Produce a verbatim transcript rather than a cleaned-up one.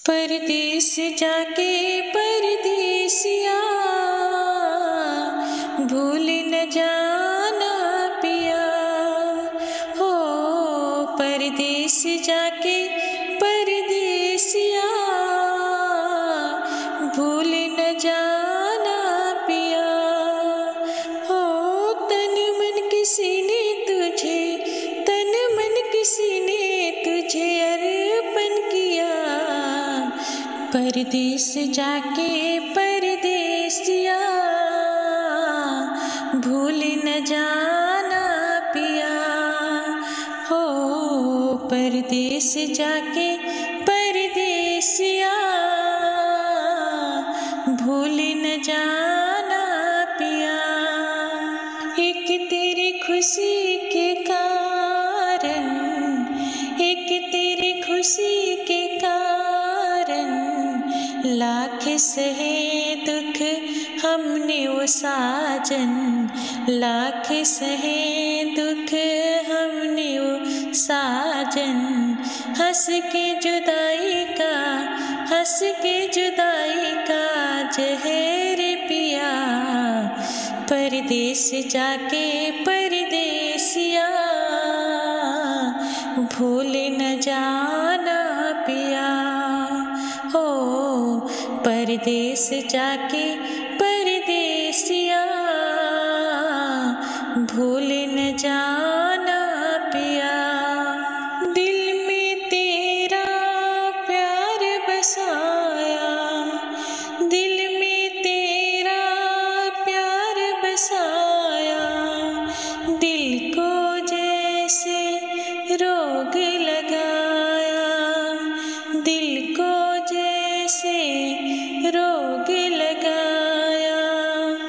परदेस जाके परदेसिया भूल न जाना पिया हो। परदेस जाके परदेसिया भूल न जाना पिया हो। तन मन किसी ने तुझे तन मन किसी ने तुझे अर्पण किया। परदेस जाके परदेसिया भूल न जाना पिया हो। परदेस जाके परदेसिया भूल न जाना पिया। एक तेरी खुशी के कारण एक तेरी खुशी के कारण लाख सहे दुख हमने वो साजन। लाख सहे दुख हमने वो साजन। हंस के जुदाई का हंस के जुदाई का जहर पिया। परदेस जाके परदेसिया भूल न जाना पिया हो। परदेस जाके परदेसिया भूल